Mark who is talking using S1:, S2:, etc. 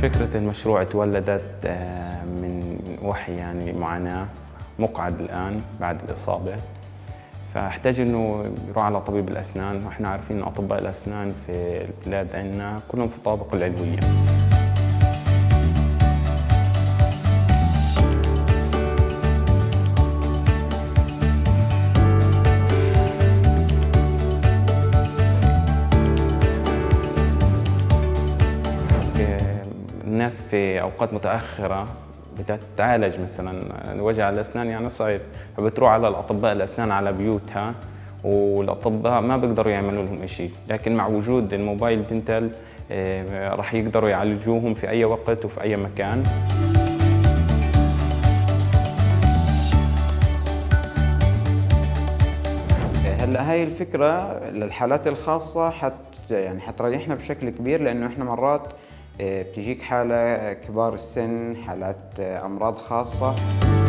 S1: فكرة المشروع تولدت من وحي يعني معاناة، مقعد الآن بعد الإصابة، فاحتاج إنه يروح على طبيب الأسنان، وإحنا عارفين إن أطباء الأسنان في البلاد عندنا كلهم في الطابق العلوية. الناس في أوقات متأخرة بتتعالج مثلا وجع الأسنان يعني صعب، فبتروح على الأطباء الأسنان على بيوتها، والأطباء ما بيقدروا يعملوا لهم شيء، لكن مع وجود الموبايل دنتال راح يقدروا يعالجوهم في أي وقت وفي أي مكان.
S2: هلا هاي الفكرة للحالات الخاصة حتريحنا بشكل كبير، لأنه احنا مرات بتجيك حالة كبار السن، حالات أمراض خاصة.